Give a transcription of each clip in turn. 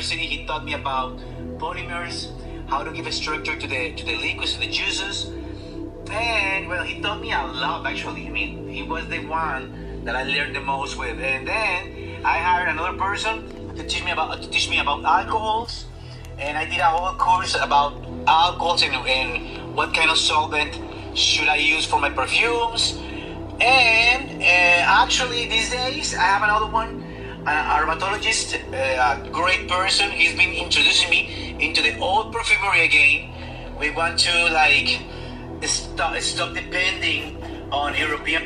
university, he taught me about polymers, how to give a structure to the liquids, to the juices. And well, he taught me a lot actually. I mean, he was the one that I learned the most with. And then I hired another person to teach me about alcohols, and I did a whole course about alcohols and what kind of solvent should I use for my perfumes. And actually these days I have another one, an aromatologist, a great person. He's been introducing me into the old perfumery again. We want to like stop depending on European.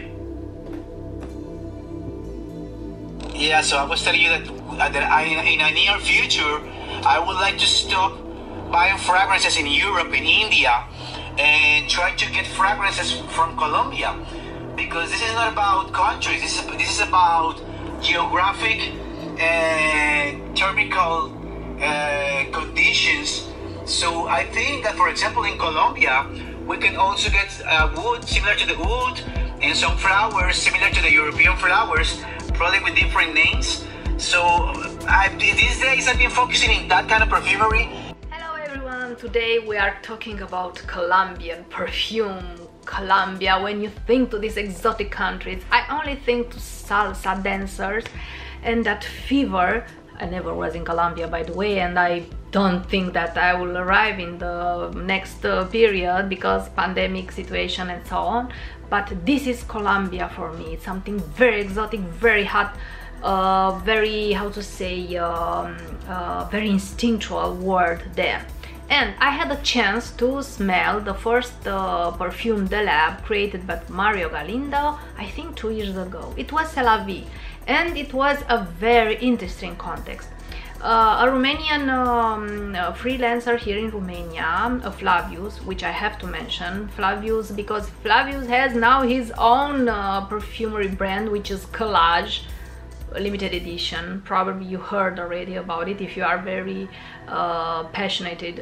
Yeah, so I was telling you that in a near future I would like to stop buying fragrances in Europe, in India, and try to get fragrances from Colombia, because this is not about countries. This is about geographic and thermal conditions. So I think that, for example, in Colombia, we can also get wood similar to the wood and some flowers similar to the European flowers, probably with different names. So these days I've been focusing in that kind of perfumery. Hello everyone, today we are talking about Colombian perfume. Colombia, when you think to these exotic countries, I only think to salsa dancers and that fever. I never was in Colombia, by the way, and I don't think that I will arrive in the next period because pandemic situation and so on. But this is Colombia for me. It's something very exotic, very hot, very, how to say, very instinctual word there. And I had a chance to smell the first perfume De Lab created by Mario Galindo, I think 2 years ago. It was C'est La Vie, and it was a very interesting context. A Romanian freelancer here in Romania, Flavius, which I have to mention, Flavius, because Flavius has now his own perfumery brand, which is Collage, limited edition. Probably you heard already about it if you are very passionate.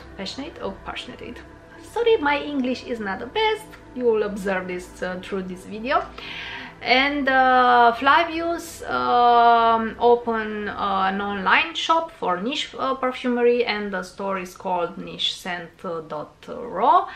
Sorry, my English is not the best. You will observe this through this video. And Flavius opened an online shop for niche perfumery, and the store is called nichescent.ro,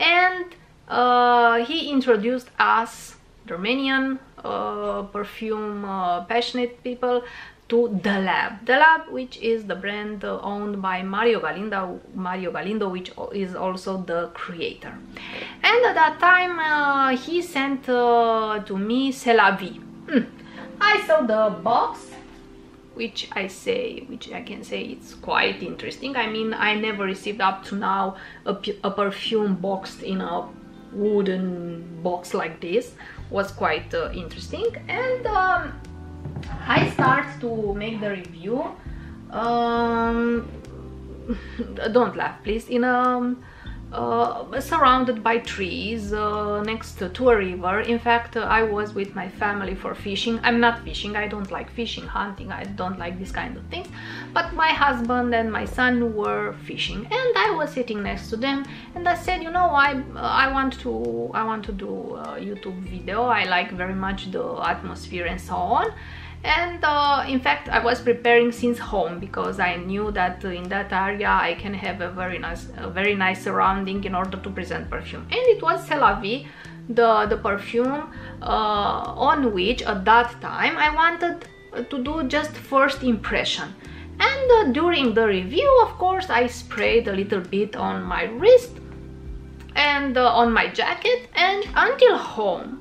and he introduced us, the Romanian perfume passionate people, to De Lab. De Lab, which is the brand owned by Mario Galindo, which is also the creator. And at that time he sent to me C'est La Vie. I saw the box, which I can say it's quite interesting. I mean, I never received up to now a perfume boxed in a wooden box like this. Was quite interesting, and I start to make the review. Don't laugh, please. In surrounded by trees, next to a river. In fact, I was with my family for fishing. I'm not fishing. I don't like fishing, hunting. I don't like this kind of things. But my husband and my son were fishing, and I was sitting next to them. And I said, you know, I want to do a YouTube video. I like very much the atmosphere and so on. And in fact, I was preparing since home, because I knew that in that area I can have a very nice surrounding in order to present perfume. And it was C'est La Vie, the perfume on which at that time I wanted to do just first impression. And during the review, of course, I sprayed a little bit on my wrist and on my jacket, and until home.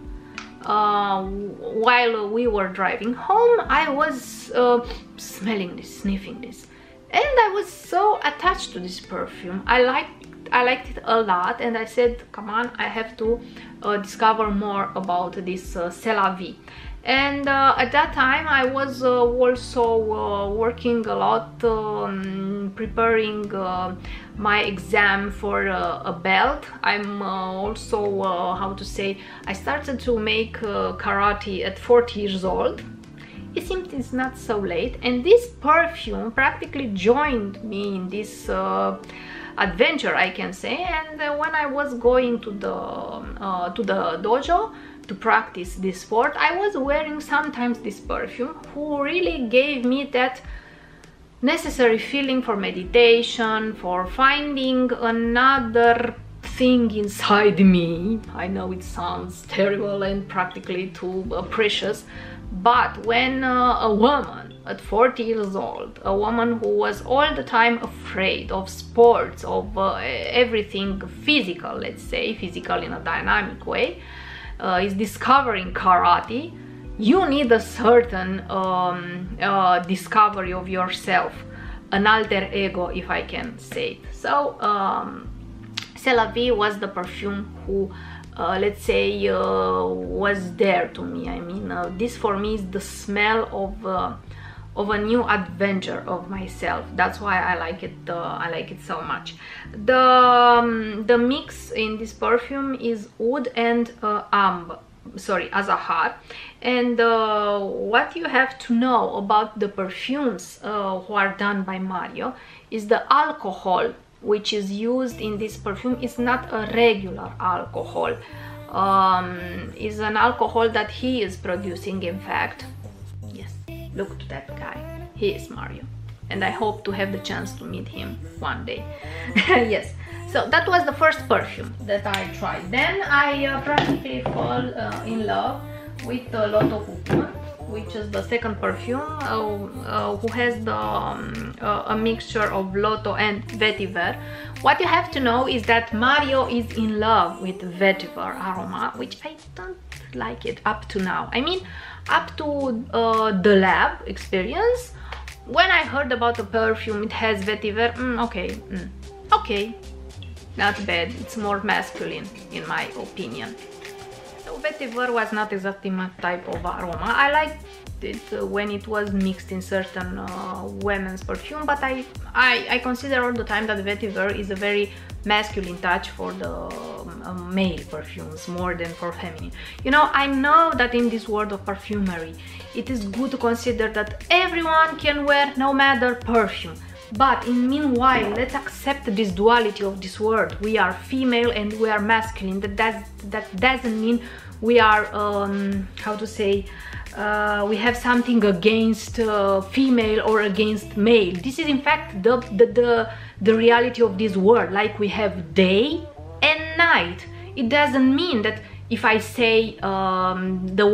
While we were driving home, I was smelling this, sniffing this, and I was so attached to this perfume. I liked it a lot, and I said, come on, I have to discover more about this C'est La Vie. And at that time I was also working a lot, preparing my exam for a belt. I'm also, how to say, I started to make karate at 40 years old. It seems it's not so late, and this perfume practically joined me in this adventure, I can say. And when I was going to the dojo to practice this sport, I was wearing sometimes this perfume, who really gave me that necessary feeling for meditation, for finding another thing inside me. I know it sounds terrible and practically too precious, but when a woman at 40 years old, a woman who was all the time afraid of sports, of everything physical, let's say, physical in a dynamic way, is discovering karate, you need a certain discovery of yourself, an alter ego, if I can say it. So C'est La Vie was the perfume who, let's say, was there to me. I mean, this for me is the smell of a new adventure of myself. That's why I like it. I like it so much. The mix in this perfume is oud and azahar. And what you have to know about the perfumes who are done by Mario is the alcohol which is used in this perfume is not a regular alcohol. Is an alcohol that he is producing, in fact. Yes, look to that guy. He is Mario. And I hope to have the chance to meet him one day. Yes. So that was the first perfume that I tried. Then I practically fall in love with Lotto Cocoon, which is the second perfume, who has a mixture of Lotto and Vetiver. What you have to know is that Mario is in love with Vetiver aroma, which I don't like it up to now. I mean, up to the lab experience, when I heard about the perfume, it has Vetiver, okay, not bad. It's more masculine, in my opinion. So Vetiver was not exactly my type of aroma. I liked it when it was mixed in certain women's perfume, but I consider all the time that Vetiver is a very masculine touch for the male perfumes more than for feminine. You know, I know that in this world of perfumery, it is good to consider that everyone can wear no matter perfume. But in meanwhile, let's accept this duality of this world. We are female and we are masculine. That doesn't mean we are, how to say, we have something against female or against male. This is in fact the reality of this world. Like we have day and night. It doesn't mean that if I say the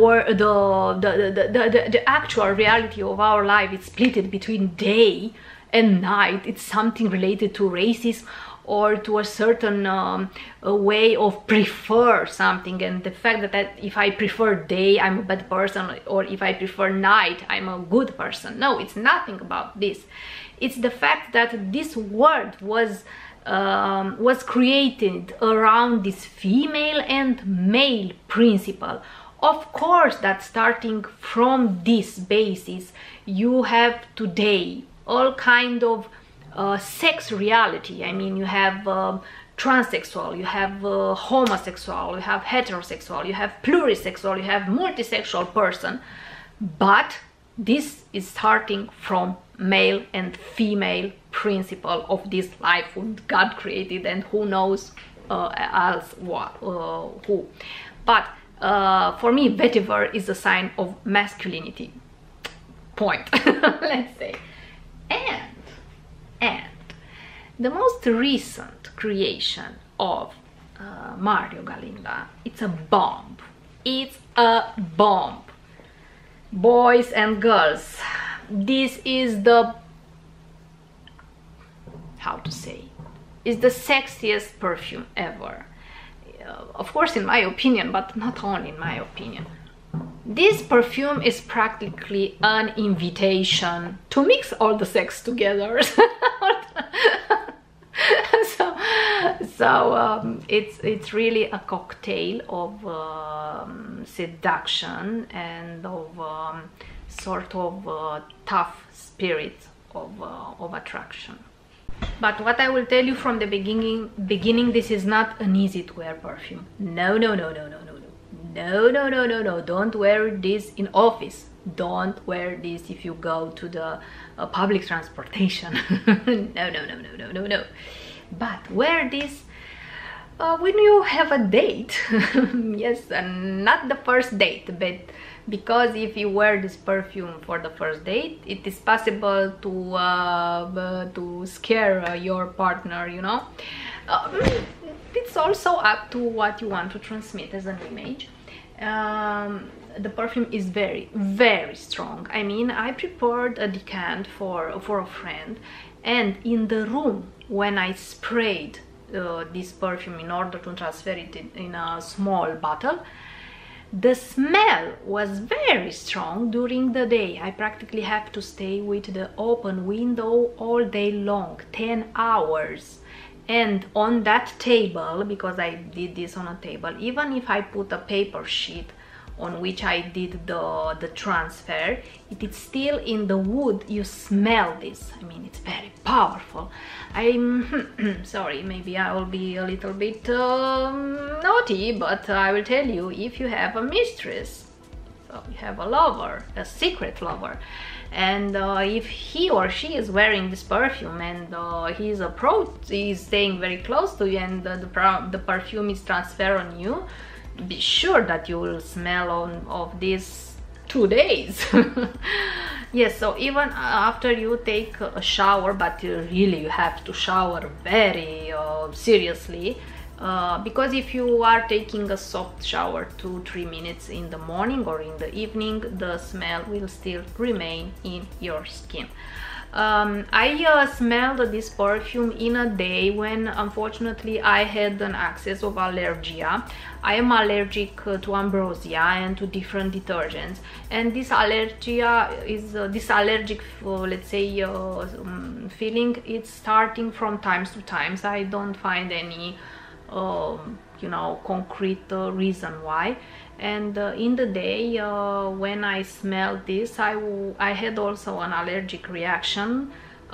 actual reality of our life is split between day and night, it's something related to racism or to a certain way of prefer something, and the fact that if I prefer day, I'm a bad person, or if I prefer night, I'm a good person. No, it's nothing about this. It's the fact that this world was created around this female and male principle. Of course, that starting from this basis, you have today all kind of sex reality. I mean, you have transsexual, you have homosexual, you have heterosexual, you have plurisexual, you have multisexual person, but this is starting from male and female principle of this life who God created and who knows else what, who. But for me, Vetiver is a sign of masculinity. Point. Let's say. And the most recent creation of Mario Galinda, it's a bomb. It's a bomb. Boys and girls, this is the, how to say, is the sexiest perfume ever. Of course, in my opinion, but not only in my opinion. This perfume is practically an invitation to mix all the sex together. It's really a cocktail of seduction and of sort of tough spirit of attraction. But what I will tell you from the beginning, this is not an easy to wear perfume. No. Don't wear this in office. Don't wear this if you go to the public transportation. No. But wear this when you have a date. Yes, and not the first date, but because if you wear this perfume for the first date, it is possible to scare your partner, you know. It's also up to what you want to transmit as an image. The perfume is very, very strong. I mean, I prepared a decant for a friend, and in the room when I sprayed this perfume in order to transfer it in a small bottle, the smell was very strong during the day. I practically have to stay with the open window all day long, 10 hours. And on that table, because I did this on a table, even if I put a paper sheet on which I did the transfer, it is still in the wood. You smell this. I mean, it's very powerful. I'm sorry, maybe I will be a little bit naughty, but I will tell you, if you have a mistress, so you have a lover, a secret lover, and if he or she is wearing this perfume and he's staying very close to you, and the perfume is transferred on you, be sure that you will smell of this 2 days. Yes, so even after you take a shower, but really you have to shower very seriously, because if you are taking a soft shower 2-3 minutes in the morning or in the evening, the smell will still remain in your skin. I smelled this perfume in a day when unfortunately I had an access of allergia. I am allergic to ambrosia and to different detergents, and this allergia is this allergic let's say feeling, it's starting from times to times. I don't find any you know, concrete reason why. And in the day when I smelled this, I had also an allergic reaction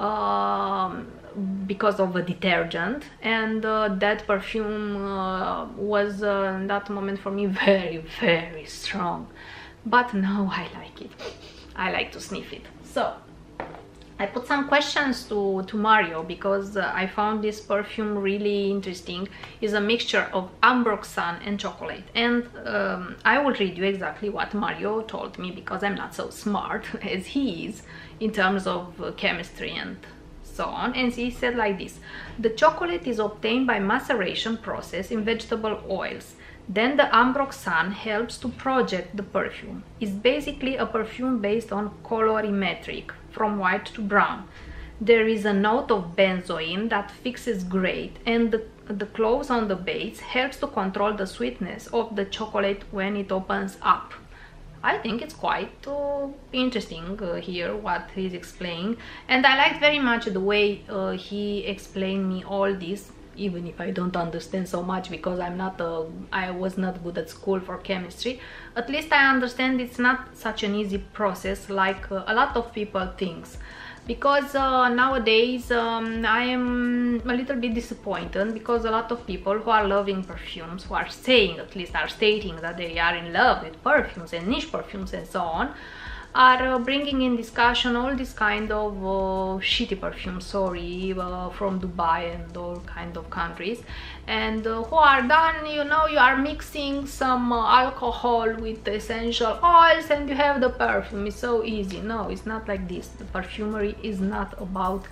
because of a detergent, and that perfume was in that moment for me very, very strong. But now I like it. I like to sniff it. So I put some questions to Mario, because I found this perfume really interesting. It's a mixture of ambroxan and chocolate, and I will read you exactly what Mario told me, because I'm not so smart as he is in terms of chemistry and so on. And he said like this: the chocolate is obtained by maceration process in vegetable oils. Then the ambroxan helps to project the perfume. It's basically a perfume based on colorimetric, from white to brown. There is a note of benzoin that fixes great, and the cloves on the base helps to control the sweetness of the chocolate when it opens up. I think it's quite interesting here what he's explaining, and I liked very much the way he explained me all this, even if I don't understand so much, because I was not good at school for chemistry. At least I understand it's not such an easy process like a lot of people think. Because nowadays I am a little bit disappointed, because a lot of people who are loving perfumes, who are saying, at least are stating that they are in love with perfumes and niche perfumes and so on, are bringing in discussion all this kind of shitty perfumes, sorry, from Dubai and all kind of countries, and who are done, you know, you are mixing some alcohol with essential oils and you have the perfume. It's so easy. No, it's not like this. The perfumery is not about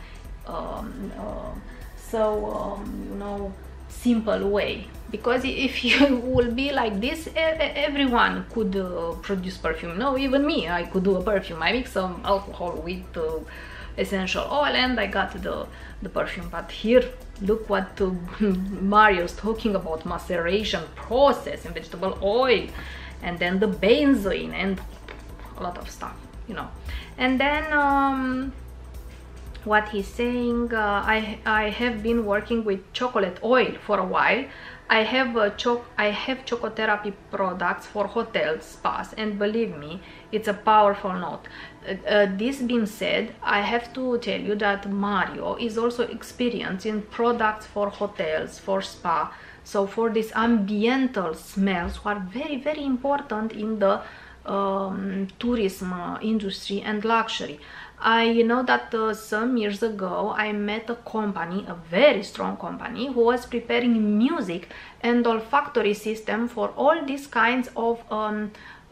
you know, simple way, because if you will be like this, everyone could produce perfume. No, even me, I could do a perfume. I mix some alcohol with essential oil and I got the perfume. But here, look what Mario's talking about: maceration process in vegetable oil, and then the benzoin and a lot of stuff, you know. And then what he's saying, I have been working with chocolate oil for a while. I have chocotherapy products for hotels, spas, and believe me, it's a powerful note. This being said, I have to tell you that Mario is also experienced in products for hotels, for spa, so for these ambiental smells, who are very, very important in the tourism industry and luxury. I know that some years ago I met a company, a very strong company, who was preparing music and olfactory system for all these kinds of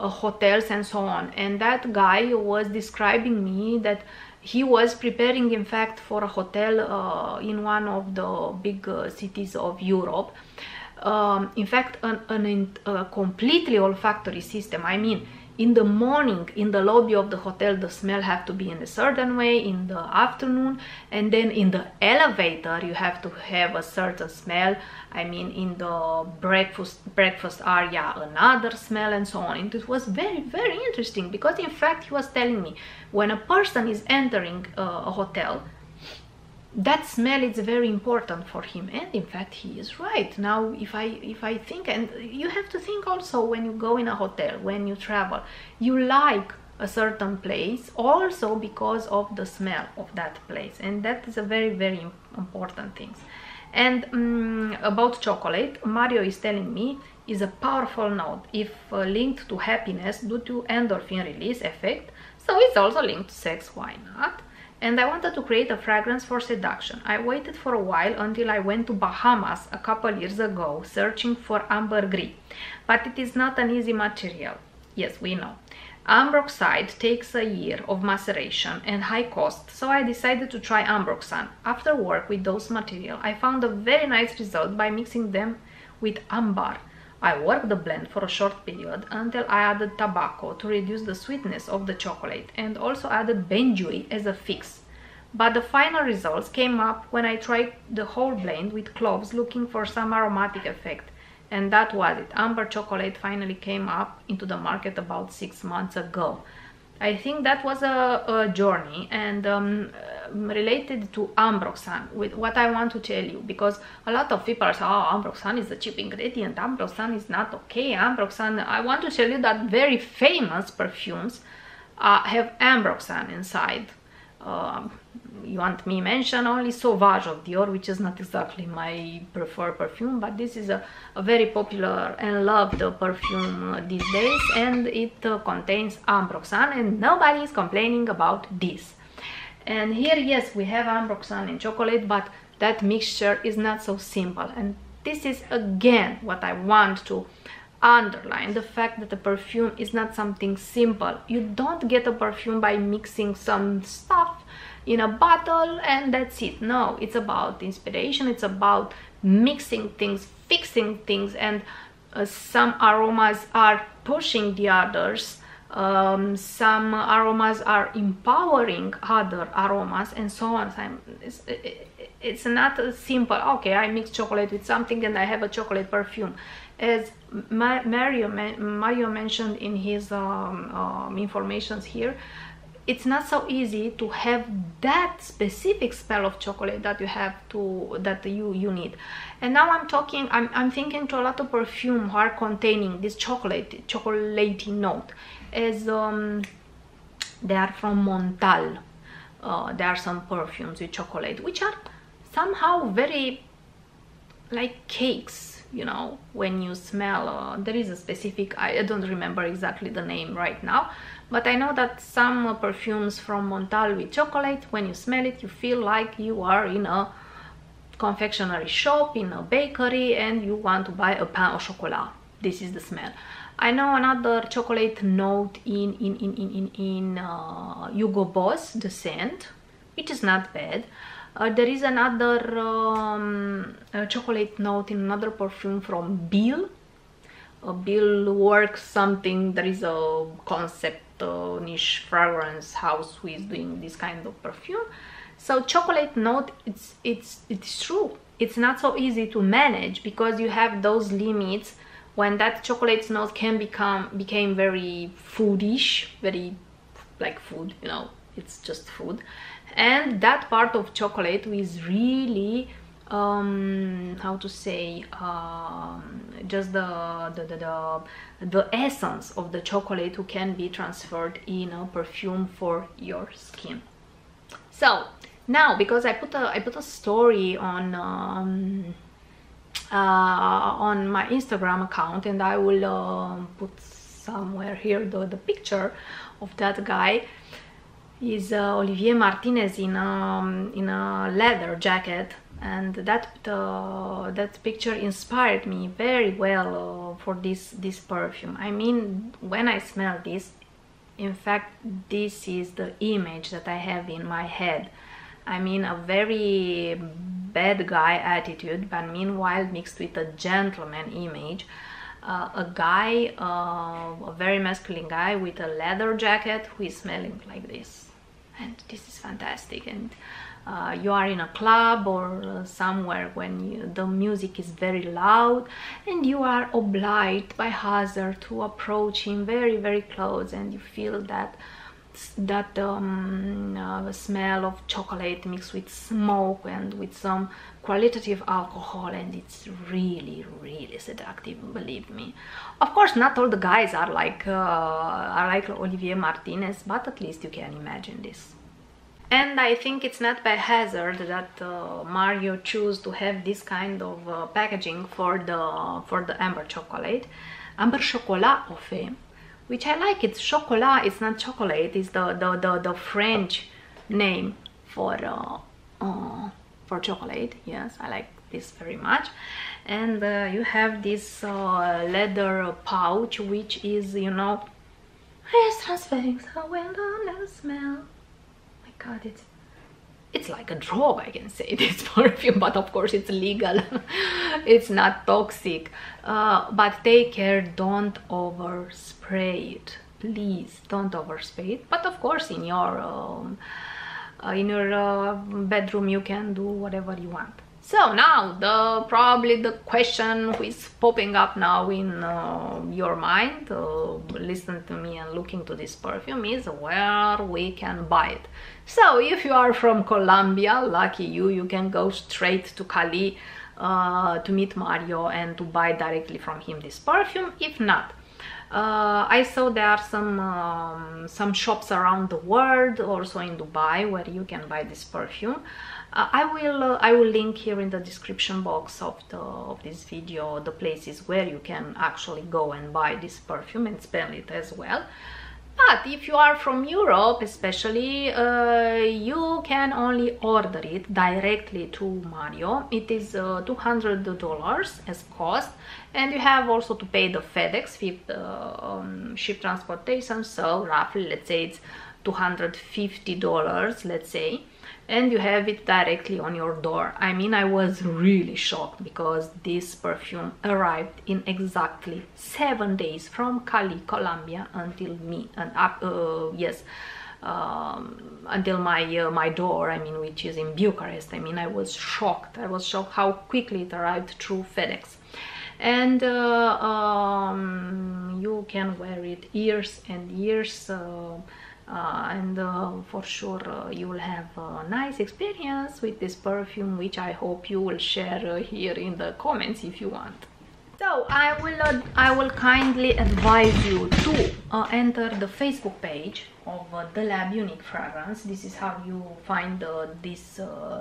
hotels and so on. And that guy was describing me that he was preparing, in fact, for a hotel in one of the big cities of Europe. In fact, a completely olfactory system. I mean, in the morning, in the lobby of the hotel, the smell have to be in a certain way, in the afternoon, and then in the elevator, you have to have a certain smell. I mean, in the breakfast area, another smell, and so on. And it was very, very interesting, because in fact, he was telling me, when a person is entering a hotel, that smell is very important for him. And in fact, he is right. Now, if I think, and you have to think also, when you go in a hotel, when you travel, you like a certain place also because of the smell of that place, and that is a very, very important thing. And about chocolate, Mario is telling me, is a powerful note if linked to happiness due to endorphin release effect, so it's also linked to sex, why not? And I wanted to create a fragrance for seduction. I waited for a while until I went to Bahamas a couple years ago searching for ambergris, but it is not an easy material. Yes, we know. Ambroxide takes a year of maceration and high cost, so I decided to try Ambroxan. After work with those material, I found a very nice result by mixing them with amber. I worked the blend for a short period until I added tobacco to reduce the sweetness of the chocolate, and also added benjoin as a fix. But the final results came up when I tried the whole blend with cloves looking for some aromatic effect. And that was it. Amber chocolate finally came up into the market about 6 months ago. I think that was a journey, and related to Ambroxan, with what I want to tell you, because a lot of people say, oh, Ambroxan is a cheap ingredient, Ambroxan is not okay, Ambroxan. I want to tell you that very famous perfumes have Ambroxan inside. You want me mention only Sauvage of Dior, which is not exactly my preferred perfume, but this is a very popular and loved perfume these days, and it contains Ambroxan, and nobody is complaining about this. And here, yes, we have Ambroxan in chocolate, but that mixture is not so simple. And this is again what I want to underline, the fact that the perfume is not something simple. You don't get a perfume by mixing some stuff in a bottle and that's it. No, it's about inspiration, it's about mixing things, fixing things, and some aromas are pushing the others, some aromas are empowering other aromas, and so on. It's not a simple, okay, I mix chocolate with something and I have a chocolate perfume. As Mario mentioned in his informations here, it's not so easy to have that specific smell of chocolate that you need. And now I'm thinking to a lot of perfume who are containing this chocolatey note, as they are from Montal. There are some perfumes with chocolate which are somehow very like cakes, you know, when you smell. There is a specific, I don't remember exactly the name right now, but I know that some perfumes from Montal with chocolate, when you smell it, you feel like you are in a confectionery shop, in a bakery, and you want to buy a pain au chocolat. This is the smell. I know another chocolate note in Hugo Boss, the scent, which is not bad. There is another chocolate note in another perfume from Bill. Bill Works something. There is a concept niche fragrance house who is doing this kind of perfume. So chocolate note, it's true. It's not so easy to manage because you have those limits when that chocolate note became very foodish, very like food, you know, it's just food. And that part of chocolate is really how to say, just the essence of the chocolate who can be transferred in a perfume for your skin. So now, because I put a story on my Instagram account, and I will put somewhere here the picture of that guy. Is Olivier Martinez in a leather jacket. and that picture inspired me very well for this perfume. I mean, when I smell this, in fact, this is the image that I have in my head. I mean, a very bad guy attitude, but meanwhile mixed with a gentleman image. A guy, a very masculine guy with a leather jacket who is smelling like this. And this is fantastic. And you are in a club or somewhere when the music is very loud, and you are obliged by hazard to approach him very, very close, and you feel that smell of chocolate mixed with smoke and with some qualitative alcohol, and it's really, really seductive, believe me. Of course, not all the guys are like Olivier Martinez, but at least you can imagine this. And I think it's not by hazard that Mario chose to have this kind of packaging for the Amber chocolate, Amber Chocolat au fait, which I like. It's chocolat, it's not chocolate, it's the French name for chocolate. Yes, I like this very much. And you have this leather pouch, which is, you know, it's transferring so well on the smell. My God, it's like a drug, I can say, this perfume, but of course it's legal. It's not toxic, but take care, don't overspray it, please don't overspray it. But of course in your bedroom you can do whatever you want. So now probably the question who is popping up now in your mind, listening to me and looking to this perfume, is where we can buy it. So if you are from Colombia, lucky you can go straight to Cali to meet Mario and to buy directly from him this perfume. If not, I saw there are some shops around the world, also in Dubai, where you can buy this perfume. I will link here in the description box of this video the places where you can actually go and buy this perfume and smell it as well. But if you are from Europe especially, you can only order it directly to Mario. It is $200 as cost, and you have also to pay the FedEx ship transportation, so roughly, let's say it's $250, let's say, and you have it directly on your door. I mean, I was really shocked because this perfume arrived in exactly 7 days from Cali, Colombia, until me, and until my door, I mean, which is in Bucharest. I mean, I was shocked how quickly it arrived through FedEx. And you can wear it years and years, and for sure you will have a nice experience with this perfume, which I hope you will share here in the comments if you want. So I will kindly advise you to enter the Facebook page of The Lab Unique Fragrance. This is how you find this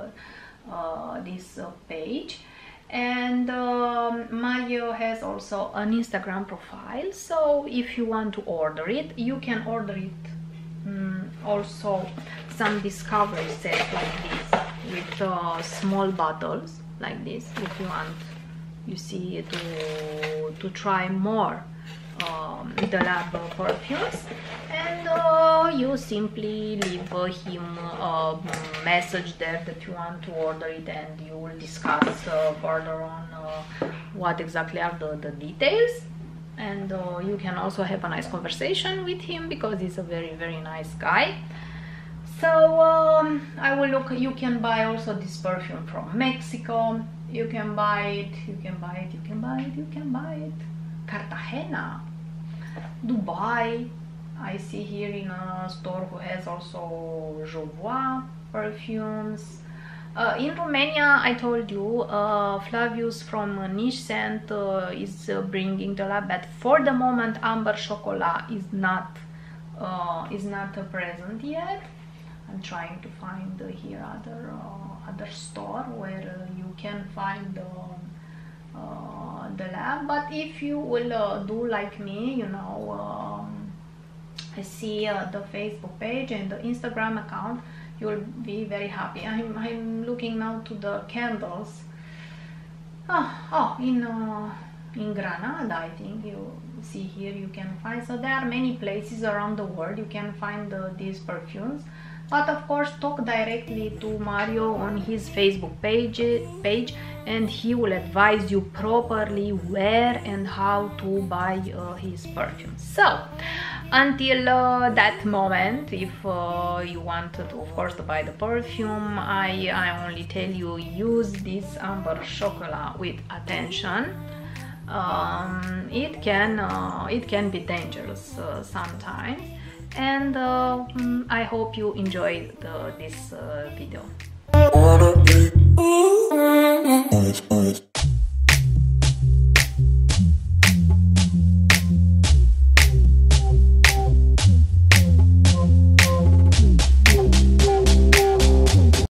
page. And Mario has also an Instagram profile, so if you want to order it, you can order it. Also some discovery set like this with small bottles like this, if you want, you see, to try more The Lab perfumes. And you simply leave him a message there that you want to order it, and you will discuss further on what exactly are the details. And you can also have a nice conversation with him because he's a very, very nice guy. So I will look. You can buy also this perfume from Mexico. You can buy it, you can buy it, you can buy it, you can buy it. Cartagena, Dubai. I see here in a store who has also Jovois perfumes. In Romania, I told you, Flavius from Niche Scent is bringing The Lab, but for the moment Amber Chocolat is not present yet. I'm trying to find here other store where you can find The Lab. But if you will do like me, you know, I see the Facebook page and the Instagram account. you'll be very happy. I'm looking now to the candles. In Granada, I think you see here you can find. So there are many places around the world you can find these perfumes. But of course, talk directly to Mario on his Facebook page, and he will advise you properly where and how to buy his perfumes. So until that moment, if you want to, of course, to buy the perfume, I only tell you, use this Amber Chocolat with attention. It can be dangerous sometimes, and I hope you enjoyed this video.